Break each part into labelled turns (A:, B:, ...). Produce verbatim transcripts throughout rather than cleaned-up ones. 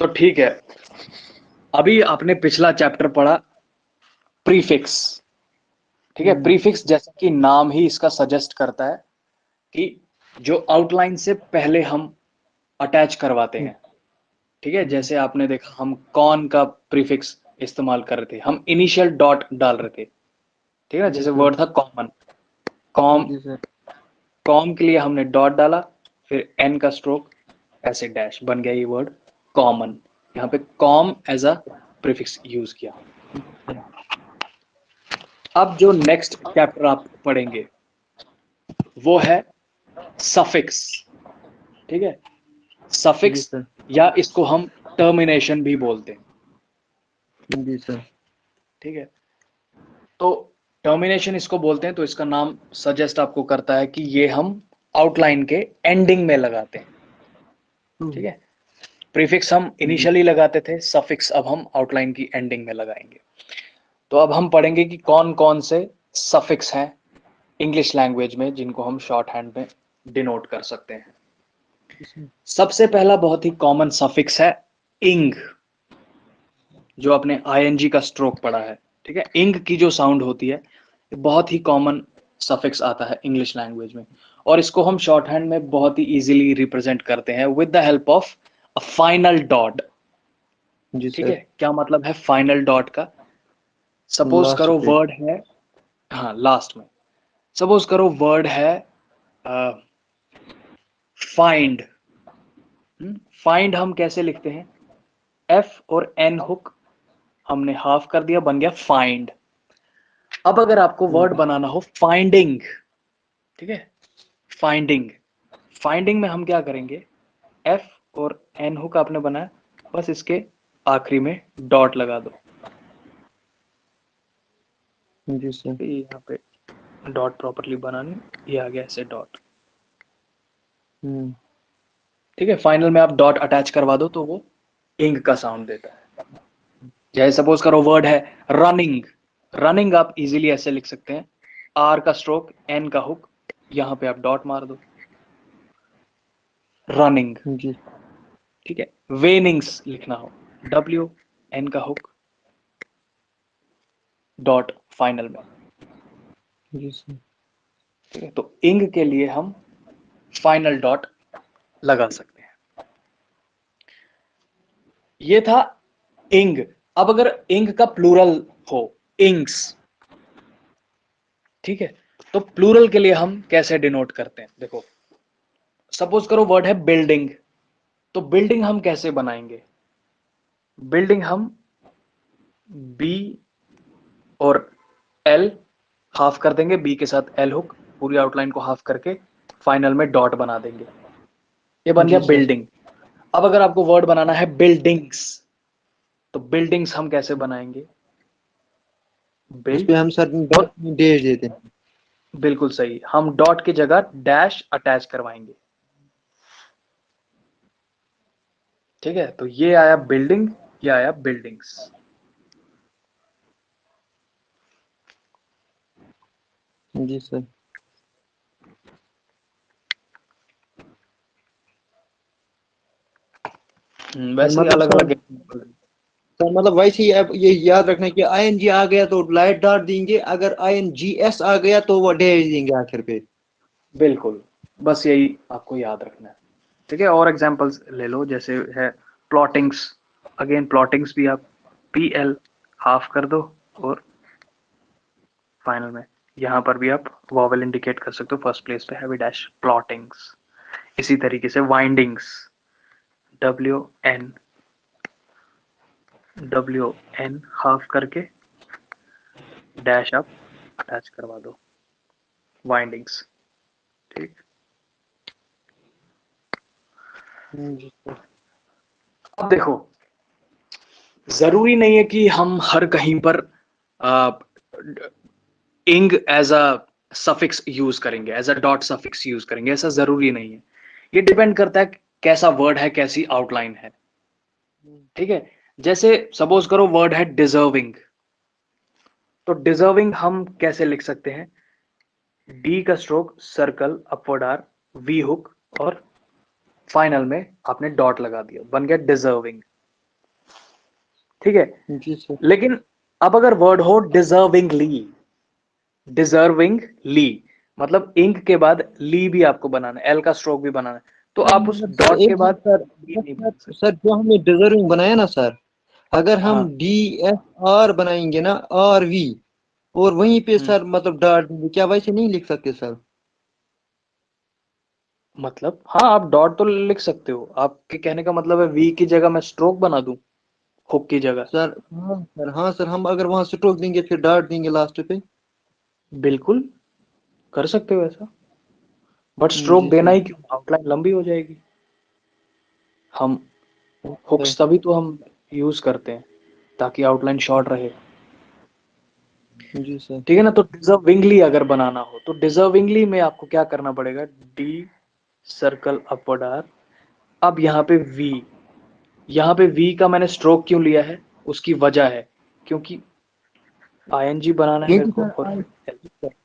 A: तो ठीक है, अभी आपने पिछला चैप्टर पढ़ा प्रीफिक्स। ठीक है,
B: हम्म,
A: प्रीफिक्स जैसा कि नाम ही इसका सजेस्ट करता है कि जो आउटलाइन से पहले हम अटैच करवाते हैं। ठीक है,
B: हम्म,
A: जैसे आपने देखा हम कॉन का प्रीफिक्स इस्तेमाल कर रहे थे, हम इनिशियल डॉट डाल रहे थे। ठीक है,
B: जी
A: जैसे
B: सर।
A: वर्ड था कॉमन, कॉम,
B: जी सर।
A: कॉम के लिए हमने डॉट डाला, फिर एन का स्ट्रोक, ऐसे डैश बन गया ये वर्ड कॉमन। यहाँ पे com as a prefix use किया। अब जो नेक्स्ट चैप्टर आप पढ़ेंगे वो है सफिक्स। ठीक है,
B: जी
A: सफिक्स
B: सर।
A: या इसको हम टर्मिनेशन भी बोलते हैं।
B: जी सर।
A: ठीक है, तो टर्मिनेशन इसको बोलते हैं, तो इसका नाम सजेस्ट आपको करता है कि ये हम आउटलाइन के एंडिंग में लगाते हैं। ठीक है, प्रीफिक्स हम
B: जी
A: इनिशियली लगाते थे, सफिक्स अब हम आउटलाइन की एंडिंग में लगाएंगे। तो अब हम पढ़ेंगे कि कौन कौन से सफिक्स हैं इंग्लिश लैंग्वेज में जिनको हम शॉर्ट हैंड में डिनोट कर सकते हैं।
B: सर।
A: सबसे पहला बहुत ही कॉमन सफिक्स है इंग, जो आपने आईएनजी का स्ट्रोक पढ़ा है। ठीक है, इंग की जो साउंड होती है बहुत ही कॉमन सफिक्स आता है इंग्लिश लैंग्वेज में, और इसको हम शॉर्ट हैंड में बहुत ही इजीली रिप्रेजेंट करते हैं with the help of a final dot.
B: जी
A: ठीक है,
B: सर।
A: क्या मतलब है फाइनल डॉट का? सपोज
B: लास्ट
A: करो
B: पे।
A: वर्ड है, हाँ लास्ट में, सपोज करो वर्ड है फाइंड। फाइंड हम कैसे लिखते हैं? एफ और एन हुक हमने हाफ कर दिया, बन गया फाइंड। अब अगर आपको वर्ड
B: जी
A: बनाना हो फाइंडिंग, ठीक है, फाइंडिंग, फाइंडिंग में हम क्या करेंगे? एफ और एन हुक आपने बनाया, बस इसके आखिरी में डॉट लगा दो।
B: जी सर।
A: ये यहाँ पे डॉट प्रॉपरली बनानी, ये आ गया ऐसे डॉट।
B: हम्म।
A: ठीक है, फाइनल में आप डॉट अटैच करवा दो तो वो इंग का साउंड देता है। जैसे सपोज करो वर्ड है रनिंग, रनिंग आप इजीली ऐसे लिख सकते हैं, आर का स्ट्रोक, एन का हुक, यहां पे आप डॉट मार दो, रनिंग।
B: जी।
A: ठीक है, वेनिंग्स लिखना हो, डब्ल्यू एन का हुक, डॉट फाइनल में।
B: जी सर।
A: ठीक है, तो इंग के लिए हम फाइनल डॉट लगा सकते हैं। ये था इंग। अब अगर इंग का प्लूरल हो, इंग्स, ठीक है, तो प्लूरल के लिए हम कैसे डिनोट करते हैं? देखो, सपोज करो वर्ड है बिल्डिंग, तो बिल्डिंग हम कैसे बनाएंगे? बिल्डिंग हम बी और एल हाफ कर देंगे, बी के साथ एल हुक, पूरी आउटलाइन को हाफ करके फाइनल में डॉट बना देंगे, ये बन गया
B: जी सर।
A: बिल्डिंग। अब अगर आपको वर्ड बनाना है बिल्डिंग्स, तो बिल्डिंग्स हम कैसे बनाएंगे?
B: उस
A: बिल्ड
B: पे हम सर
A: और,
B: डेज देते हैं।
A: बिल्कुल सही, हम डॉट की जगह डैश अटैच करवाएंगे। ठीक है, तो ये आया बिल्डिंग, ये आया बिल्डिंग्स।
B: जी सर। सर
A: वैसे ही
B: मतलब
A: अलग
B: सर
A: अलग।
B: सर मतलब वैसे ही अब ये याद रखना कि आई एन जी आ गया तो लाइट डाल देंगे, अगर आई एन जी एस आ गया तो वो डेज देंगे आखिर पे।
A: बिल्कुल, बस यही आपको याद रखना है। ठीक है, और एग्जांपल्स ले लो, जैसे है प्लॉटिंग्स, अगेन प्लॉटिंग्स भी आप पी एल हाफ कर दो और फाइनल में यहां पर भी आप वॉवेल इंडिकेट कर सकते हो, फर्स्ट प्लेस पे हैवी डैश, प्लॉटिंग्स। इसी तरीके से windings, W N, W N half करके डैश आप अटैच करवा दो, वाइंडिंग्स। ठीक,
B: जी सर।
A: अब देखो, जरूरी नहीं है कि हम हर कहीं पर ing as a suffix use करेंगे, as a dot suffix use करेंगे, ऐसा जरूरी नहीं है। ये डिपेंड करता है कैसा वर्ड है, कैसी आउटलाइन है। ठीक है, जैसे सपोज करो वर्ड है डिजर्विंग, तो डिजर्विंग हम कैसे लिख सकते हैं? डी का stroke, circle, upward R, V hook, और फाइनल में आपने डॉट लगा दिया, बन गया डिजर्विंग। ठीक है।
B: जी सर।
A: लेकिन अब अगर वर्ड हो डिजर्विंगली, डिजर्विंगली मतलब इंक के बाद ली भी आपको बनाना है, एल का स्ट्रोक भी बनाना है, तो आप उस
B: सर
A: डॉट के
B: एक
A: बाद
B: बात सर,
A: ली नहीं
B: सर
A: बना सकते।
B: सर जो हमने डिजर्विंग बनाया ना सर, अगर हम
A: हाँ।
B: डी एस आर बनाएंगे ना, आर वी, और वहीं पे
A: हम्म,
B: सर मतलब डॉट देंगे, क्या वैसे नहीं लिख सकते सर?
A: मतलब हाँ आप डॉट तो लिख सकते हो, आपके कहने का मतलब है वी की जगह मैं स्ट्रोक बना दूं, हुक की जगह।
B: सर हाँ सर, हाँ सर, हम अगर वहां स्ट्रोक देंगे फिर डॉट देंगे लास्ट पे।
A: बिल्कुल कर सकते हो ऐसा, बट स्ट्रोक
B: जी
A: देना
B: सर।
A: ही क्यों, आउटलाइन लंबी हो जाएगी। हम
B: सर
A: हुक्स तभी तो हम यूज करते हैं ताकि आउटलाइन शॉर्ट रहे।
B: जी सर।
A: ठीक है ना। तो डिजर्विंगली अगर बनाना हो तो डिजर्विंगली में आपको क्या करना पड़ेगा, डी सर्कल अपवर्ड आर। अब यहाँ पे वी, यहाँ पे वी का मैंने स्ट्रोक क्यों लिया है, उसकी वजह है क्योंकि आईएनजी बनाना है मेरे
B: क्योंकि
A: को
B: सर
A: और
B: आई,
A: L,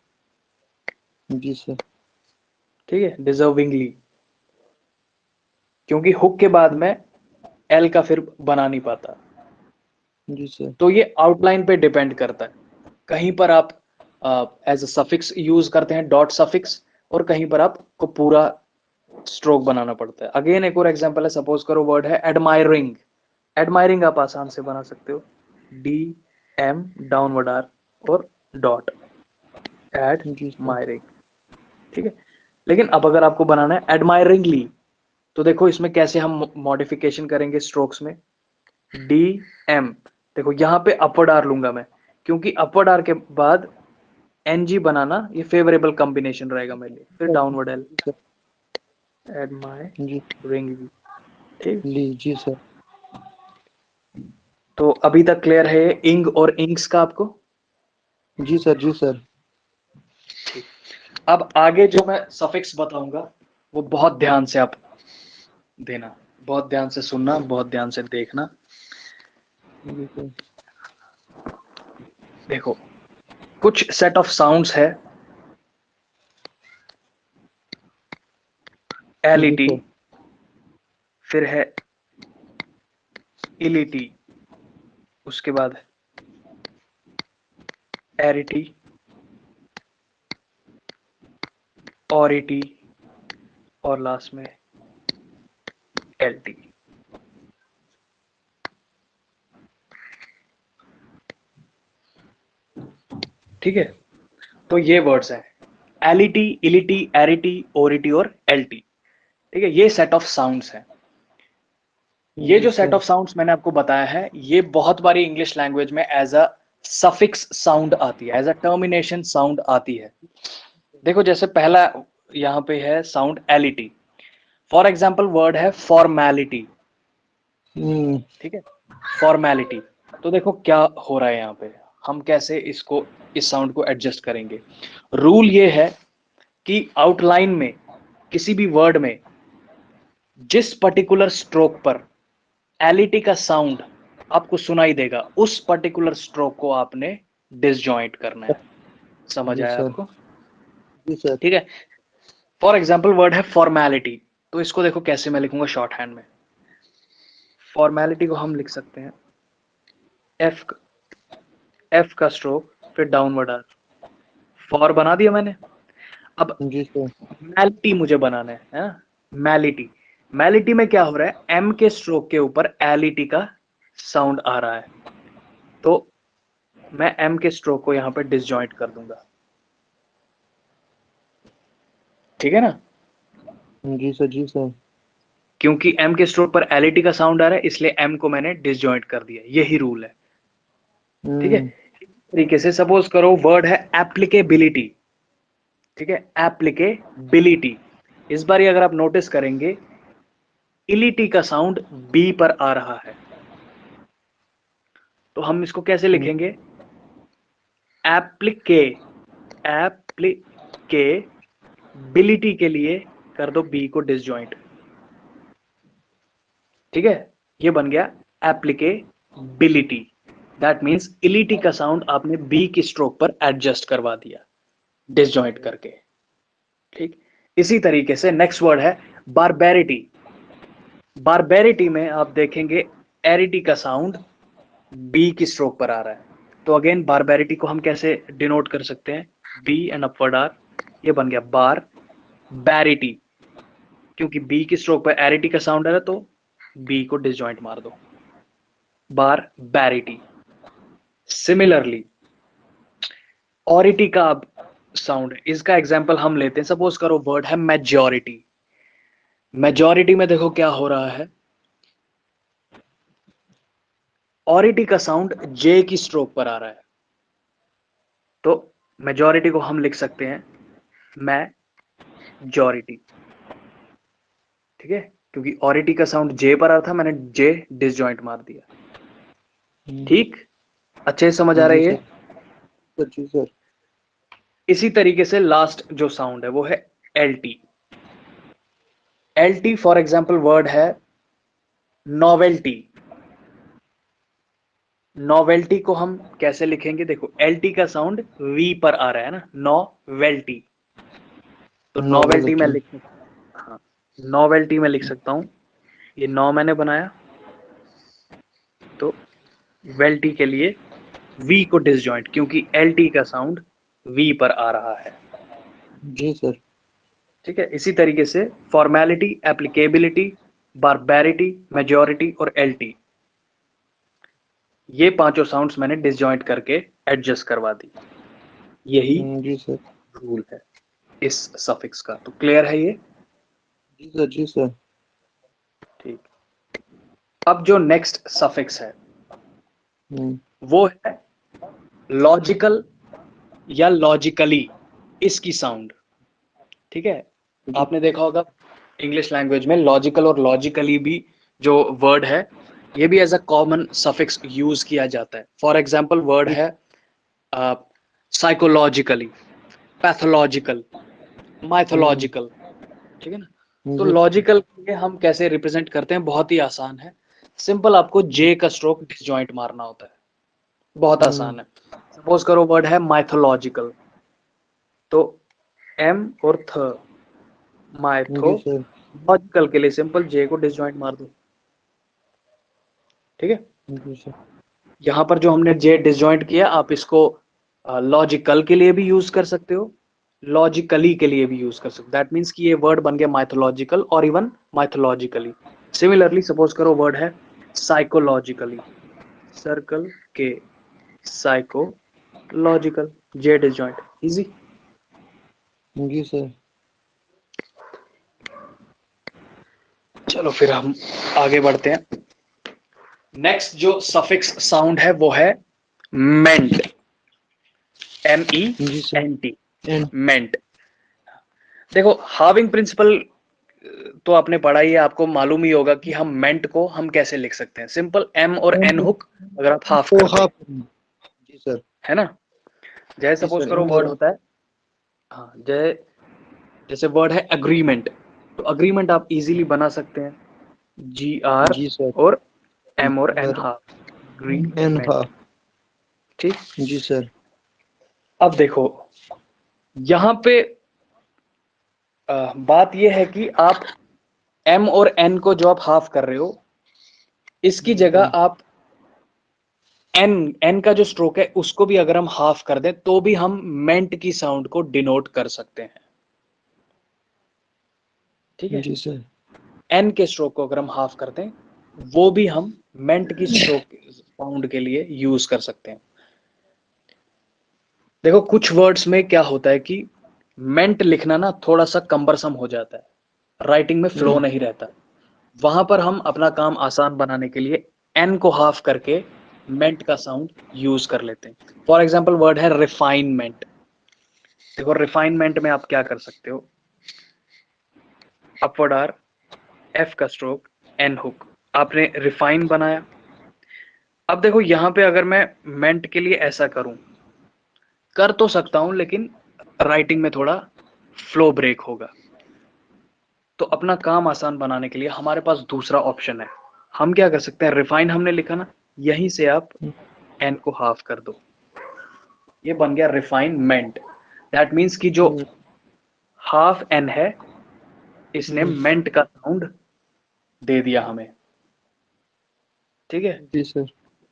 B: जी सर।
A: ठीक है, डिजर्विंगली, क्योंकि हुक के बाद में एल का फिर बना नहीं पाता।
B: जी सर।
A: तो ये आउटलाइन पे डिपेंड करता है, कहीं पर आप एज अ सफिक्स यूज करते हैं डॉट सफिक्स, और कहीं पर आपको पूरा स्ट्रोक बनाना पड़ता है। अगेन एक और एग्जांपल है, सपोज करो वर्ड है एडमायरिंग। एडमायरिंग आप आसान से बना सकते हो, डी एम डाउनवर्ड आर और डॉट,
B: जी सर।
A: एडमायरिंग। ठीक है। लेकिन अब अगर आपको बनाना है एडमायरिंगली, तो देखो इसमें कैसे हम मॉडिफिकेशन करेंगे स्ट्रोक्स में, डी एम, देखो यहां पे अपवर्ड आर लूंगा मैं, क्योंकि अपवर्ड आर के बाद एनजी बनाना ये फेवरेबल कॉम्बिनेशन रहेगा मेरे लिए। फिर डाउनवर्ड एल,
B: जी सर। जी
A: एडमायरिंगली। ठीक।
B: ली जी सर।
A: तो अभी तक क्लियर है इंग और इंक्स का आपको।
B: जी सर। जी सर।
A: ठीक। अब आगे जो मैं सफिक्स बताऊंगा वो बहुत ध्यान से आप देना, बहुत ध्यान से सुनना, बहुत ध्यान से देखना।
B: जी सर।
A: देखो कुछ सेट ऑफ साउंड्स है,
B: जी
A: एलिटी,
B: सर।
A: फिर है इलिटी, उसके बाद एरिटी, ऑरिटी, और लास्ट में एलटी। ठीक है। तो ये वर्ड्स हैं, एलिटी, इलिटी, एरिटी, ओरिटी और एलटी। ठीक है, ये सेट ऑफ साउंड्स हैं। ये
B: जी
A: जो सेट
B: सर।
A: ऑफ साउंड्स मैंने आपको बताया है, ये बहुत बारी इंग्लिश लैंग्वेज में एज अ सफिक्स साउंड आती है, एज अ टर्मिनेशन साउंड आती है। देखो जैसे पहला यहां पे है sound ality, for example word है फॉर्मेलिटी।
B: हम्म।
A: ठीक है, फॉर्मेलिटी। तो देखो क्या हो रहा है यहाँ पे, हम कैसे इसको, इस साउंड को एडजस्ट करेंगे। रूल ये है कि आउटलाइन में किसी भी वर्ड में जिस पर्टिकुलर स्ट्रोक पर एलिटी का साउंड आपको सुनाई देगा, उस पर्टिकुलर स्ट्रोक को आपने डिसजॉइंट करना है। समझ
B: जी
A: आया
B: सर।
A: आपको।
B: जी सर।
A: ठीक है। फॉर एग्जाम्पल वर्ड है फॉर्मेलिटी, तो इसको देखो कैसे मैं लिखूंगा शॉर्ट हैंड में। फॉर्मेलिटी को हम लिख सकते हैं एफ, एफ का स्ट्रोक फिर डाउनवर्ड आर, फॉर बना दिया मैंने। अब
B: जी सर।
A: मैलिटी मुझे बनाना है, है ना। मैलिटी, मैलिटी में क्या हो रहा है, एम के स्ट्रोक के ऊपर एलिटी का साउंड आ रहा है, तो मैं एम के स्ट्रोक को यहां पर डिसजॉइंट कर दूंगा। ठीक है ना,
B: जी सर। जी सर।
A: क्योंकि एम के स्ट्रोक पर एलिटी का साउंड आ रहा है इसलिए एम को मैंने डिसजॉइंट कर दिया, यही रूल है। ठीक है।
B: हम्म।
A: तरीके से सपोज करो वर्ड है एप्लीकेबिलिटी। ठीक है, एप्लीकेबिलिटी, इस बार अगर आप नोटिस करेंगे इलिटी का साउंड बी पर आ रहा है, तो हम इसको कैसे लिखेंगे, एप्लीके, एप्लीकेबिलिटी के लिए कर दो बी को डिसजॉइंट। ठीक है, ये बन गया एप्लीकेबिलिटी। दैट मींस इलिटी का साउंड आपने बी की स्ट्रोक पर एडजस्ट करवा दिया डिसजॉइंट करके। ठीक, इसी तरीके से नेक्स्ट वर्ड है बारबेरिटी। बारबेरिटी में आप देखेंगे एरिटी का साउंड बी की स्ट्रोक पर आ रहा है, तो अगेन बारबैरिटी को हम कैसे डिनोट कर सकते हैं, बी एंड अपवर्ड आर, ये बन गया बार बैरिटी, क्योंकि बी की स्ट्रोक पर एरिटी का साउंड है तो बी को डिसजॉइंट मार दो, बार बैरिटी। सिमिलरली ऑरिटी का अब साउंड है, इसका एग्जांपल हम लेते हैं, सपोज करो वर्ड है मेजॉरिटी। मेजॉरिटी में देखो क्या हो रहा है, ऑरिटी का साउंड जे की स्ट्रोक पर आ रहा है, तो मेजॉरिटी को हम लिख सकते हैं मैजॉरिटी, ठीक है, क्योंकि ऑरिटी का साउंड जे पर आ रहा था, मैंने जे डिसजॉइंट मार दिया। ठीक, अच्छे से समझ आ रही है।
B: सर जी सर।
A: इसी तरीके से लास्ट जो साउंड है वो है L T. L T for example word है नॉवेल्टी। नॉवेल्टी को हम कैसे लिखेंगे, देखो एल टी का साउंड वी पर आ रहा है ना, नॉवेल्टी, तो नॉवेल्टी में लिख, हाँ नॉवेल्टी में लिख सकता हूं, ये नौ मैंने बनाया, तो वेल्टी के लिए वी को डिसजॉइंट, क्योंकि एल टी का साउंड वी पर आ रहा है।
B: जी सर।
A: ठीक है, इसी तरीके से फॉर्मेलिटी, एप्लीकेबिलिटी, बारबैरिटी, मेजॉरिटी और एल टी, ये पांचों साउंड्स मैंने डिसजॉइंट करके एडजस्ट करवा दी। यही
B: जी सर।
A: रूल है इस सफिक्स का। तो क्लियर है ये?
B: जी सर जी सर।
A: ठीक, अब जो नेक्स्ट सफिक्स है वो है लॉजिकल या लॉजिकली, इसकी साउंड। ठीक है, आपने देखा होगा इंग्लिश लैंग्वेज में लॉजिकल और लॉजिकली भी जो वर्ड है, ये भी as a common suffix use किया जाता है। फॉर एग्जाम्पल वर्ड है साइकोलॉजिकली, पैथोलॉजिकल, माइथोलॉजिकल, ठीक है ना। तो लॉजिकल के लिए हम कैसे रिप्रेजेंट करते हैं, बहुत ही आसान है, सिंपल, आपको जे का स्ट्रोक डिसजॉइंट मारना होता है, बहुत आसान है। सपोज करो वर्ड है माइथोलॉजिकल, तो एम और थ, माइथोलॉजिकल के लिए सिंपल जे को डिसजॉइंट मार दो, ठीक है। यहां पर जो हमने जे डिसजॉइंट किया, आप इसको लॉजिकल के लिए भी यूज कर सकते हो, लॉजिकली के लिए भी यूज कर सकते हो। दैट मीन्स कि ये वर्ड बन गया माइथोलॉजिकल और इवन माइथोलॉजिकली। सिमिलरली सपोज करो वर्ड है साइकोलॉजिकली, सर्कल के, साइकोलॉजिकल, जे डिसजॉइंट, इजी।
B: जी सर।
A: चलो फिर हम आगे बढ़ते हैं। नेक्स्ट जो सफिक्स साउंड है वो है ment, M E N T, ment. देखो हाविंग प्रिंसिपल तो आपने पढ़ा ही है, आपको मालूम ही होगा कि हम मेंट को हम कैसे लिख सकते हैं, सिंपल एम और एन हुक अगर आप हाफ कर दें,
B: जी सर,
A: है ना। जैसे सपोज करो वर्ड होता है, हाँ जय जैसे वर्ड है अग्रीमेंट, तो अग्रीमेंट आप इजीली बना सकते हैं, जी आर और एम और एन हाफ, अग्रीमेंट, ठीक।
B: जी सर।
A: अब देखो यहां पे आ, बात यह है कि आप एम और एन को जो आप हाफ कर रहे हो, इसकी जगह आप एन एन का जो स्ट्रोक है उसको भी अगर हम हाफ कर दें तो भी हम मेंट की साउंड को डिनोट कर सकते हैं, ठीक है।
B: जी सर।
A: एन के स्ट्रोक को अगर हम हाफ कर दें, वो भी हम मेंट की स्ट्रोक साउंड के लिए यूज कर सकते हैं। देखो कुछ वर्ड्स में क्या होता है कि मेंट लिखना ना थोड़ा सा कम्बरसम हो जाता है, राइटिंग में फ्लो नहीं रहता, वहां पर हम अपना काम आसान बनाने के लिए एन को हाफ करके मेंट का साउंड यूज कर लेते हैं। फॉर एग्जाम्पल वर्ड है रिफाइनमेंट। देखो रिफाइनमेंट में आप क्या कर सकते हो, अपवर्ड आर, एफ का स्ट्रोक, एन हुक, आपने रिफाइन बनाया। अब देखो यहां पे अगर मैं मेंट के लिए ऐसा करूं, कर तो सकता हूं लेकिन राइटिंग में थोड़ा फ्लो ब्रेक होगा, तो अपना काम आसान बनाने के लिए हमारे पास दूसरा ऑप्शन है। हम क्या कर सकते हैं, रिफाइन हमने लिखा ना, यहीं से आप एन को हाफ कर दो, ये बन गया रिफाइनमेंट। दैट मीन्स कि जो हाफ एन है इसने मेंट का साउंड दे दिया हमें, ठीक है।
B: जी सर।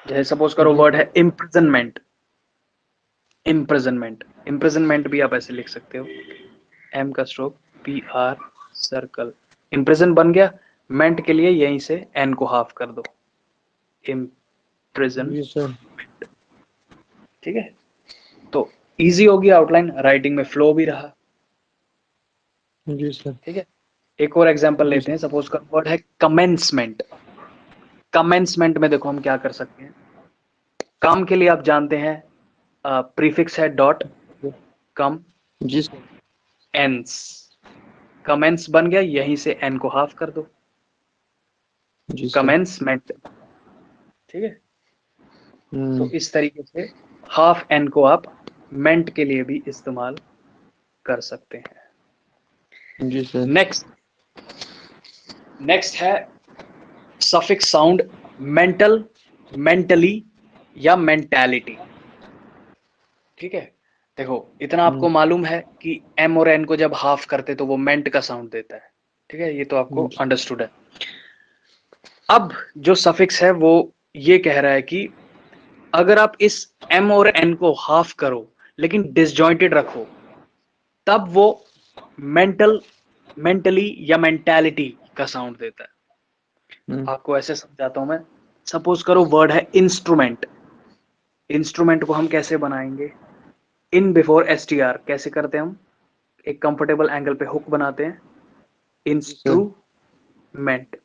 A: जैसे सपोज करो वर्ड है इम्प्रिजनमेंट, इम्प्रिजनमेंट, इम्प्रिजनमेंट भी आप ऐसे लिख सकते हो, एम का stroke P R circle, imprison बन गया, मेंट के लिए यहीं से एन को हाफ कर दो, इम्प्रिजन,
B: जी सर।
A: ठीक है। तो इजी होगी आउटलाइन, राइटिंग में फ्लो भी रहा।
B: जी सर।
A: ठीक है, एक और एग्जांपल
B: जी
A: लेते हैं, सपोज का वर्ड है कमेंसमेंट। कमेंसमेंट में देखो हम क्या कर सकते हैं, काम के लिए आप जानते हैं प्रीफिक्स है डॉट, कम
B: जी सर।
A: एंस, कमेंस बन गया, यहीं से एन को हाफ कर दो,
B: जी सर।
A: कमेंसमेंट, ठीक है। तो
B: हम्म।
A: इस तरीके से हाफ एन को आप मेंट के लिए भी इस्तेमाल कर सकते हैं।
B: जी सर।
A: नेक्स्ट, नेक्स्ट है सफिक्स साउंड मेंटल, मेंटली या मेंटालिटी। ठीक है, देखो इतना
B: हम्म।
A: आपको मालूम है कि एम और एन को जब हाफ करते तो वो मेंट का साउंड देता है। ठीक है, ये तो आपको
B: जी
A: अंडरस्टूड है। अब जो सफिक्स है वो ये कह रहा है कि अगर आप इस एम और एन को हाफ करो लेकिन डिसजॉइंटेड रखो, तब वो मेंटल, मेंटली या मेंटालिटी का साउंड देता है।
B: हम्म।
A: आपको ऐसे समझाता हूं मैं, सपोज करो वर्ड है इंस्ट्रूमेंट, इंस्ट्रूमेंट को हम कैसे बनाएंगे, in before S T R कैसे करते हैं हम, एक कंफर्टेबल एंगल पे हुक बनाते हैं,
B: जी सर।
A: इंस्ट्रूमेंट,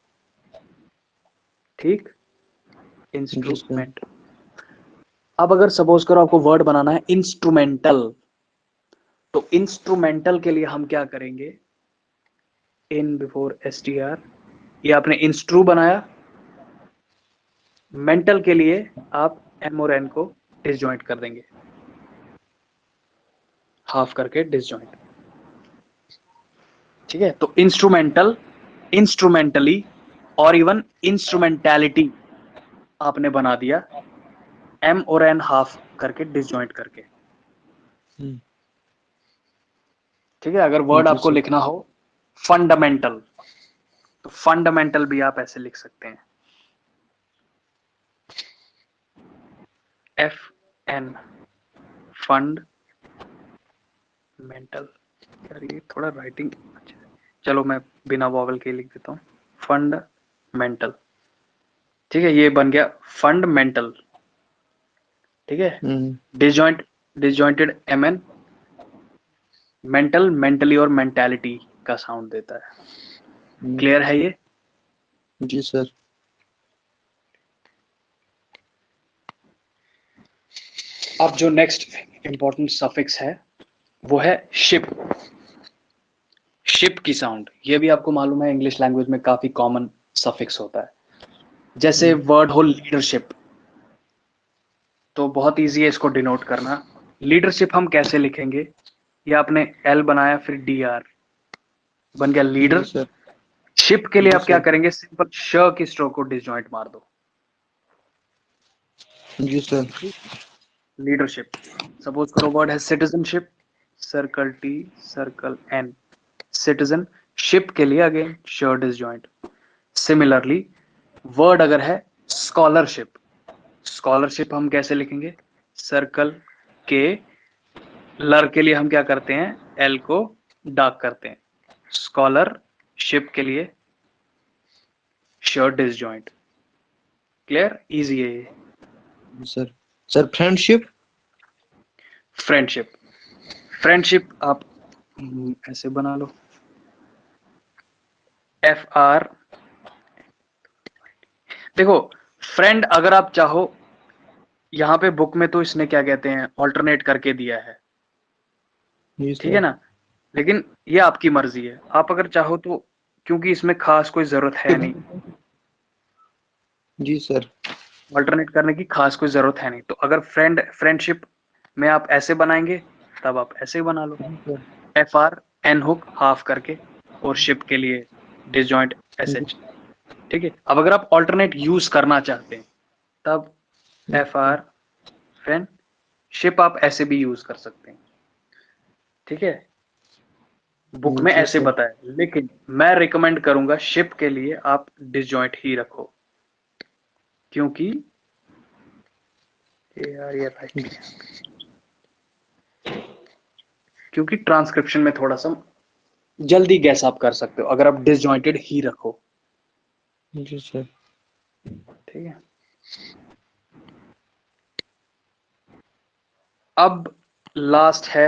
A: ठीक,
B: जी सर।
A: इंस्ट्रूमेंट। अब अगर सपोज करो आपको वर्ड बनाना है इंस्ट्रूमेंटल, तो इंस्ट्रूमेंटल के लिए हम क्या करेंगे, in before S T R, ये आपने इंस्ट्रू बनाया, मेंटल के लिए आप एम और एन को डिसजॉइंट कर देंगे, हाफ करके डिसजॉइंट। ठीक है, तो इंस्ट्रूमेंटल, इंस्ट्रूमेंटली और इवन इंस्ट्रूमेंटैलिटी आपने बना दिया एम और एन हाफ करके डिसजॉइंट करके।
B: हम्म।
A: ठीक है, अगर वर्ड
B: जी
A: आपको
B: सर।
A: लिखना हो फंडामेंटल, तो फंडामेंटल भी आप ऐसे लिख सकते हैं, एफ एन, फंड मेंटल। यार ये थोड़ा राइटिंग, चलो मैं बिना वॉवल के लिख देता हूँ, फंडामेंटल। ठीक है, ये बन गया फंडामेंटल। ठीक है,
B: हम्म।
A: Disjoint, disjointed M N, mental, mentally और मेंटालिटी का साउंड देता है।
B: हम्म।
A: क्लियर है ये?
B: जी सर।
A: अब जो नेक्स्ट इंपॉर्टेंट सफिक्स है वो है शिप, शिप की साउंड। ये भी आपको मालूम है इंग्लिश लैंग्वेज में काफी कॉमन सफिक्स होता है। जैसे
B: हम्म।
A: वर्ड हो लीडरशिप, तो बहुत इजी है इसको डिनोट करना। लीडरशिप हम कैसे लिखेंगे, ये आपने एल बनाया फिर डी आर बन गया
B: जी
A: लीडर।
B: सर।
A: शिप के लिए
B: जी
A: आप क्या
B: सर।
A: करेंगे, सिंपल श की स्ट्रोक को डिसजॉइंट मार दो,
B: जी सर।
A: लीडरशिप। सपोज करो वर्ड है citizenship, circle T circle N, citizen, ship के लिए अगेन श डिसजॉइंट। सिमिलरली वर्ड अगर है स्कॉलरशिप, स्कॉलरशिप हम कैसे लिखेंगे, सर्कल के, लर के लिए हम क्या करते हैं, एल को डार्क करते हैं, स्कॉलरशिप के लिए शर्ट डिसजॉइंट। क्लियर, इजी है ये।
B: Sir. Sir friendship.
A: Friendship, friendship आप हम्म, ऐसे बना लो, एफ आर, देखो फ्रेंड अगर आप चाहो, यहां पे बुक में तो इसने क्या कहते हैं ऑल्टरनेट करके दिया है,
B: जी
A: ठीक है
B: सर।
A: ना, लेकिन ये आपकी मर्जी है, आप अगर चाहो तो, क्योंकि इसमें खास कोई जरूरत है नहीं,
B: जी सर।
A: ऑल्टरनेट करने की खास कोई जरूरत है नहीं, तो अगर फ्रेंड, फ्रेंडशिप में आप ऐसे बनाएंगे तब आप ऐसे ही बना लो,
B: जी sir.
A: F R N hook half करके, और शिप के लिए डिसजॉइंट एस एच। ठीक है, अब अगर आप ऑल्टरनेट यूज करना चाहते हैं तब एफ आर फ्रेंड शिप आप ऐसे भी यूज कर सकते हैं। ठीक है, बुक में
B: जी
A: ऐसे
B: सर।
A: बताया, लेकिन मैं रिकमेंड करूंगा शिप के लिए आप डिसजॉइंट ही रखो, क्योंकि ये यार ये राइट नहीं है, क्योंकि ट्रांसक्रिप्शन में थोड़ा सा जल्दी गैस आप कर सकते हो अगर आप डिसजॉइंटेड ही रखो।
B: जी सर।
A: ठीक है, अब लास्ट है,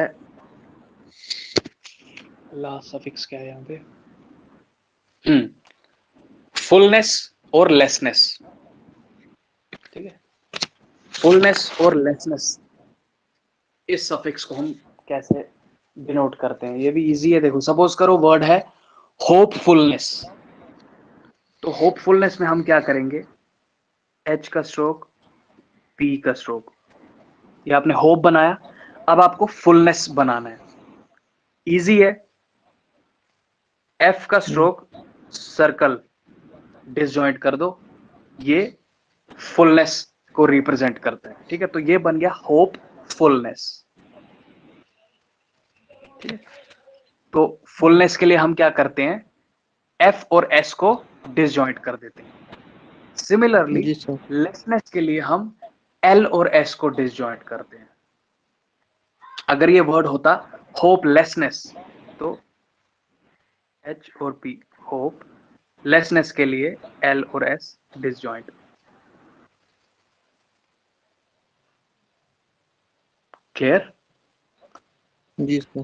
A: लास्ट सफिक्स क्या है यहाँ पे, हम्म फुलनेस और लेसनेस। ठीक है, फुलनेस और लेसनेस, इस सफिक्स को हम कैसे डिनोट करते हैं, ये भी इजी है। देखो सपोज करो वर्ड है होपफुलनेस, तो होपफुलनेस में हम क्या करेंगे, एच का स्ट्रोक, पी का स्ट्रोक, ये आपने होप बनाया, अब आपको फुलनेस बनाना है, इजी है। एफ का स्ट्रोक, सर्कल, डिसजॉइंट कर दो, ये फुलनेस को रिप्रेजेंट करता है। ठीक है, तो ये बन गया होप फुलनेस। ठीक है, तो फुलनेस के लिए हम क्या करते हैं, एफ और एस को डिसजॉइंट कर देते हैं। सिमिलरली
B: जी सर।
A: लेसनेस के लिए हम एल और एस को डिसजॉइंट करते हैं। अगर ये वर्ड होता होपलेसनेस तो एच और पी, होप, लेसनेस के लिए एल और एस डिसजॉइंट। क्लियर?
B: जी सर।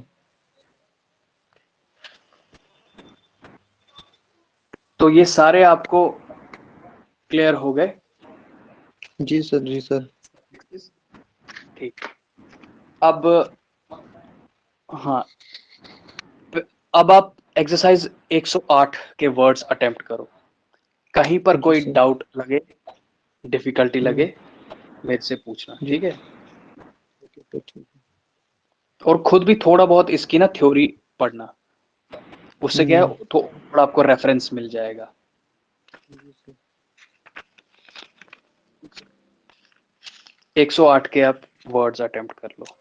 A: तो ये सारे आपको क्लियर हो गए?
B: जी सर। जी सर।
A: ठीक, अब हाँ, अब आप एक्सरसाइज एक सौ आठ के वर्ड्स अटेम्प्ट करो। कहीं पर
B: जी
A: कोई
B: सर।
A: डाउट लगे, डिफिकल्टी
B: हम्म,
A: लगे, मेरे से पूछना,
B: जी
A: ठीक है?
B: ठीक है, ठीक है।
A: और खुद भी थोड़ा बहुत इसकी ना थ्योरी पढ़ना, उससे क्या है,
B: हम्म,
A: तो थोड़ा आपको रेफरेंस मिल जाएगा।
B: जी सर।
A: एक सौ आठ के आप वर्ड्स अटेम्प्ट कर लो।